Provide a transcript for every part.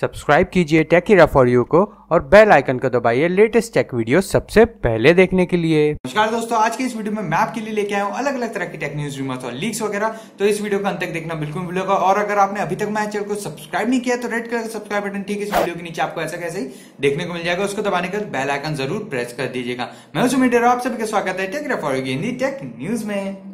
Subscribe कीजिए take Hira for you को और बेल आइकन को दबाइए लेटेस्ट टेक वीडियो सबसे पहले देखने के लिए। नमस्कार दोस्तों, आज के इस वीडियो में मैं आपके लिए लेके आया हूँ अलग अलग तरह की टेक न्यूज, रूमर्स और लीक्स वगैरह। तो इस वीडियो को अंत तक देखना बिल्कुल भूलेगा। और अगर आपने अभी तक मेरे चैनल को सब्सक्राइब नहीं किया तो रेड कलर का सब्सक्राइब बटन ठीक है इस वीडियो के नीचे आपको ऐसा कैसे ही देखने को मिल जाएगा, उसको दबाने के बाद बेल आइकन जरूर प्रेस कर दीजिएगा। मैं उस उम्मीद आप सभी का स्वागत है tech Hira for you Hindi tech news में।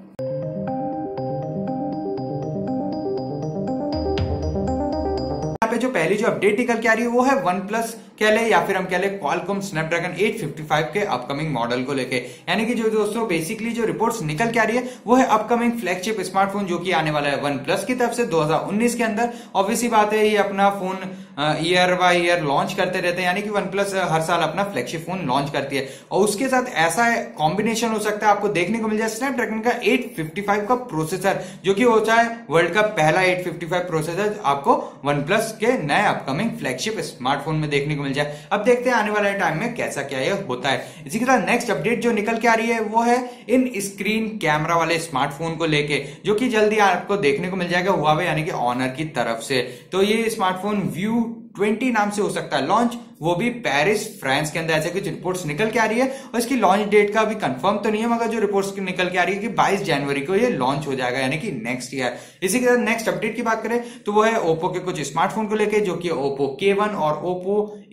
जो पहली जो अपडेट निकल के आ रही है वो है वन प्लस कह ले या फिर हम कह ले क्वालकॉम स्नैपड्रैगन 855 के अपकमिंग मॉडल को लेके। यानी कि जो दोस्तों बेसिकली जो रिपोर्ट्स निकल के आ रही है वो है अपकमिंग फ्लैगशिप स्मार्टफोन जो कि आने वाला है वन प्लस की तरफ से 2019 के अंदर। ऑब्वियसली बात है ये अपना phone year by year launch करते रहते हैं, यानी कि वन प्लस हर साल अपना फ्लैगशिप फोन लॉन्च करती है। और उसके साथ ऐसा कॉम्बिनेशन हो सकता है आपको देखने को मिल जाए स्नैपड्रैगन का 855 का प्रोसेसर, जो कि होता है वर्ल्ड का पहला 855 प्रोसेसर आपको वन प्लस के नए अपकमिंग फ्लैगशिप स्मार्टफोन में देखने को मिल जाए। अब देखते हैं आने वाले टाइम में कैसा क्या ये होता है। इसी के साथ नेक्स्ट अपडेट जो निकल के आ रही है वो है इन स्क्रीन कैमरा वाले स्मार्टफोन को लेके, जो कि जल्दी आपको देखने को मिल जाएगा हुआवे यानी कि ऑनर की तरफ से। तो ये स्मार्टफोन व्यू 20 नाम से हो सकता है लॉन्च, वो भी पेरिस फ्रांस के अंदर, ऐसे कुछ रिपोर्ट्स निकल के आ रही है। और इसकी लॉन्च डेट का भी कंफर्म तो नहीं है, मगर जो रिपोर्ट्स निकल के आ रही है कि 22 जनवरी को ये लॉन्च हो जाएगा, यानी कि नेक्स्ट ईयर। इसी के साथ नेक्स्ट अपडेट की बात करें तो वो है ओप्पो के कुछ स्मार्टफोन को लेके, जो कि ओप्पो K1 और ओप्पो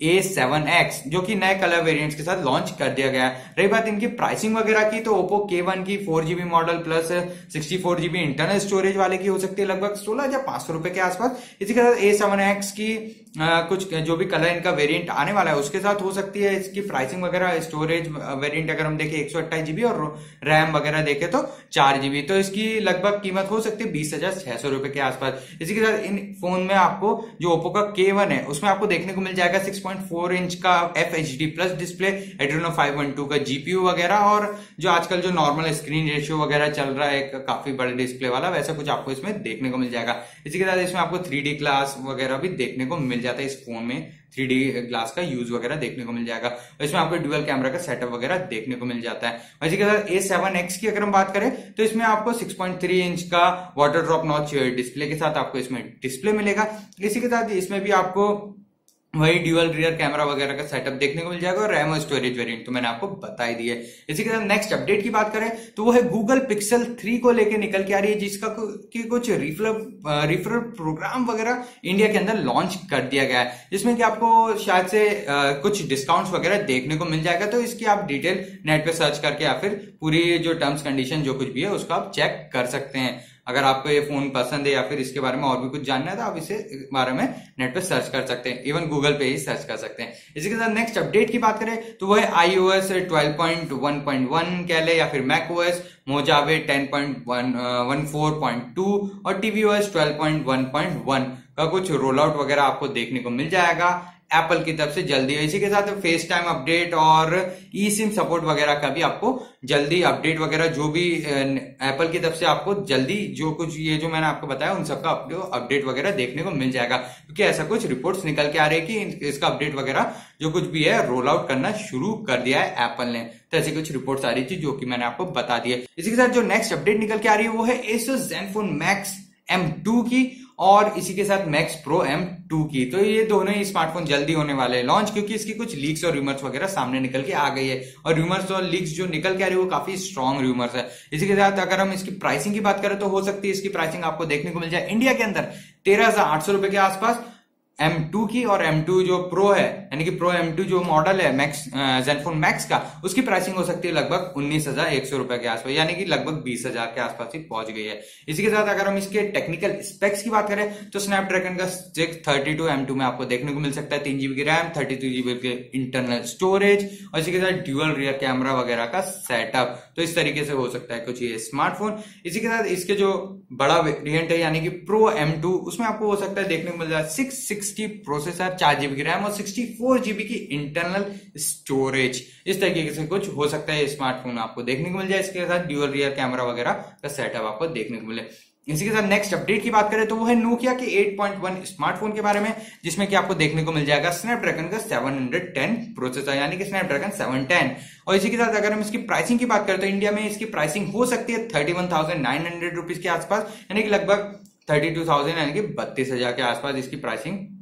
A7X जो कि नए कलर वेरिएंट्स के साथ लॉन्च कर दिया गया है। रही बात इनकी प्राइसिंग वगैरह की तो ओप्पो K1 की 4GB model plus 64GB internal storage वाले की हो सकती है लगभग 16,500 रुपए के आसपास। इसी के साथ A7X की कुछ जो भी कलर इनका वेरिएंट आने वाला है उसके साथ हो सकती है इसकी प्राइसिंग वगैरह। स्टोरेज वेरिएंट अगर हम देखें 128GB और रैम वगैरह देखें तो 4GB, तो इसकी लगभग कीमत हो सकती है 20,600 रुपए के आसपास। इसी के साथ इन फोन में आपको जो ओप्पो का K1 है उसमें आपको देखने को मिल जाएगा 6.4 इंच का FHD प्लस डिस्प्ले, Adreno 512 का GPU वगैरह, और जो आजकल जो नॉर्मल स्क्रीन रेशियो वगैरह चल रहा है काफी बड़े डिस्प्ले वाला, वैसा कुछ आपको इसमें देखने को मिल जाएगा। इसी के साथ इसमें आपको 3D ग्लास वगैरह भी देखने को मिल जाता है। इस फोन में 3D ग्लास का यूज वगैरह देखने को मिल जाएगा। इसमें आपको ड्यूअल कैमरा का सेटअप वगैरह देखने को मिल जाता है। इसी के साथ A7X की अगर हम बात करें तो इसमें आपको 6.3 इंच का वाटर ड्रॉप नॉच डिस्प्ले के साथ आपको इसमें डिस्प्ले मिलेगा। इसी के साथ इसमें भी आपको वही ड्यूअल रियर कैमरा वगैरह का सेटअप देखने को मिल जाएगा, और रैम और स्टोरेज वेरिएंट तो मैंने आपको बता ही दी है। इसी के साथ नेक्स्ट अपडेट की बात करें तो वो है गूगल पिक्सल 3 को लेके निकल के आ रही है, जिसका कि कुछ रिफरल प्रोग्राम वगैरह इंडिया के अंदर लॉन्च कर दिया गया है, जिसमें कि आपको शायद से कुछ डिस्काउंट्स वगैरह देखने को मिल जाएगा। तो इसकी आप डिटेल नेट पे सर्च करके या फिर पूरी जो टर्म्स कंडीशन जो कुछ भी है उसको आप चेक कर सकते हैं। अगर आपको ये फोन पसंद है या फिर इसके बारे में और भी कुछ जानना है तो आप इसे बारे में नेट पे सर्च कर सकते हैं, इवन गूगल पे ही सर्च कर सकते हैं। इसी के साथ नेक्स्ट अपडेट की बात करें तो वो है iOS 12.1.1 कह ले या फिर macOS Mojave 10.14.2 और tvOS 12.1.1 का कुछ रोल आउट वगैरह आपको देखने को मिल जाएगा एप्पल की तरफ से जल्दी। इसी के साथ फेस टाइम अपडेट और ई सिम सपोर्ट वगैरह का भी आपको जल्दी अपडेट वगैरह जो भी एप्पल की तरफ से आपको जल्दी जो कुछ ये जो मैंने आपको बताया उन सबका अपडेट वगैरह देखने को मिल जाएगा, क्योंकि ऐसा कुछ रिपोर्ट्स निकल के आ रही है कि इसका अपडेट वगैरह जो कुछ भी है रोल आउट करना शुरू कर दिया है एप्पल ने। तो ऐसी कुछ रिपोर्ट्स आ रही थी जो कि मैंने आपको बता दी है। इसी के साथ जो नेक्स्ट अपडेट निकल के आ रही है वो है Asus Zenfone Max M2 की और इसी के साथ Max Pro M2 की। तो ये दोनों ही स्मार्टफोन जल्दी होने वाले हैं लॉन्च, क्योंकि इसकी कुछ लीक्स और रूमर्स वगैरह सामने निकल के आ गई है, और रूमर्स और लीक्स जो निकल के आ रही है वो काफी स्ट्रॉन्ग रूमर्स है। इसी के साथ अगर हम इसकी प्राइसिंग की बात करें तो हो सकती है इसकी प्राइसिंग आपको देखने को मिल जाए इंडिया के अंदर 13,800 रुपए के आसपास M2 की, और M2 जो प्रो है यानी कि प्रो M2 जो मॉडल है मैक्स Zenfone Max का, उसकी प्राइसिंग हो सकती है लगभग 19,100 रुपए के आसपास, यानी कि लगभग 20,000 के आसपास ही पहुंच गई है। इसी के साथ अगर हम इसके टेक्निकल स्पेक्स की बात करें तो स्नैपड्रैगन का 632 M2 में आपको देखने को मिल सकता है 3GB की रैम, 32GB के इंटरनल स्टोरेज, और इसी के साथ ड्यूअल रियर कैमरा वगैरह का सेटअप। तो इस तरीके से हो सकता है कुछ ये स्मार्टफोन। इसी के साथ इसके जो बड़ा वेरिएंट है यानी कि प्रो M2, उसमें आपको हो सकता है देखने को मिल जाए 660 प्रोसेसर, 4GB की रैम और 64GB की इंटरनल स्टोरेज। इस तरीके से कुछ हो सकता है स्मार्टफोन आपको देखने को मिल जाए। इसके साथ ड्यूअल रियर कैमरा वगैरह का सेटअप आपको देखने को मिले। इसी के साथ नेक्स्ट अपडेट की बात करें तो वो है नोकिया के 8.1 स्मार्टफोन के बारे में, जिसमें कि आपको देखने को मिल जाएगा स्नैपड्रैगन का 710 प्रोसेसर यानी कि स्नैपड्रैगन 710। और इसी के साथ अगर हम इसकी प्राइसिंग की बात करें तो इंडिया में इसकी प्राइसिंग हो सकती है 31,900 रुपीज के आसपास, यानी कि लगभग 32,000 यानी कि 32,000 के आसपास इसकी प्राइसिंग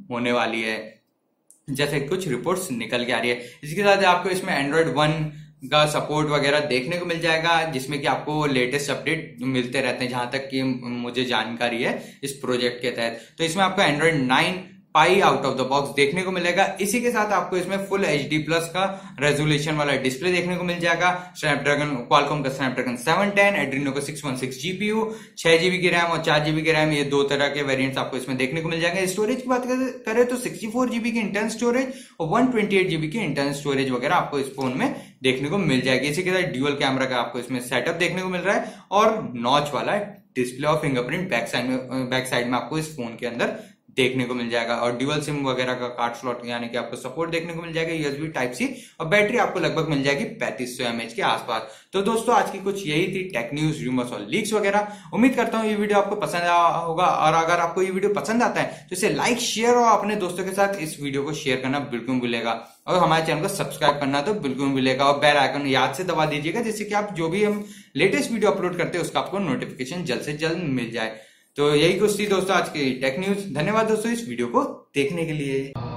होने वाली है, जैसे कुछ रिपोर्ट्स निकल के आ रही है। इसके साथ आपको इसमें एंड्रॉइड 1 का सपोर्ट वगैरह देखने को मिल जाएगा, जिसमें कि आपको लेटेस्ट अपडेट मिलते रहते हैं, जहां तक कि मुझे जानकारी है इस प्रोजेक्ट के तहत। तो इसमें आपको Android 9 pie out of the box देखने को मिलेगा। इसी के साथ आपको इसमें फुल HD प्लस का रेजोल्यूशन वाला डिस्प्ले देखने को मिल जाएगा। स्नैपड्रैगन क्वालकॉम का स्नैपड्रैगन 710, एड्रीनो का 616 GPU, 6GB की रैम और 4GB की रैम, ये दो तरह के वेरिएंट्स आपको इसमें देखने को मिल जाएंगे। स्टोरेज की बात करें तो 64GB की इंटरनल स्टोरेज और 128GB की इंटरनल स्टोरेज वगैरह आपको इस फोन में देखने को मिल जाएगी। इसी के साथ ड्यूअल कैमरा का आपको इसमें सेटअप देखने को मिल रहा है और नॉच वाला डिस्प्ले और फिंगरप्रिंट बैक साइड में आपको इस फोन के अंदर देखने को मिल जाएगा। और ड्यूअल सिम वगैरह का कार्ड स्लॉट यानी कि आपको सपोर्ट देखने को मिल जाएगा, USB Type-C, और बैटरी आपको लगभग मिल जाएगी 3500 mAh के आसपास। तो दोस्तों आज की कुछ यही थी टेक न्यूज, रूमर्स और लीक्स वगैरह। उम्मीद करता हूँ ये वीडियो आपको पसंद आया होगा, और अगर आपको ये वीडियो पसंद आता है तो इसे लाइक, शेयर और अपने दोस्तों के साथ इस वीडियो को शेयर करना बिल्कुल भूलेगा, और हमारे चैनल को सब्सक्राइब करना तो बिल्कुल भूलेगा, और बेल आइकन याद से दबा दीजिएगा, जिससे कि आप जो भी हम लेटेस्ट वीडियो अपलोड करते हैं उसका आपको नोटिफिकेशन जल्द से जल्द मिल जाए। तो यही कुछ थी दोस्तों आज की टेक न्यूज। धन्यवाद दोस्तों इस वीडियो को देखने के लिए।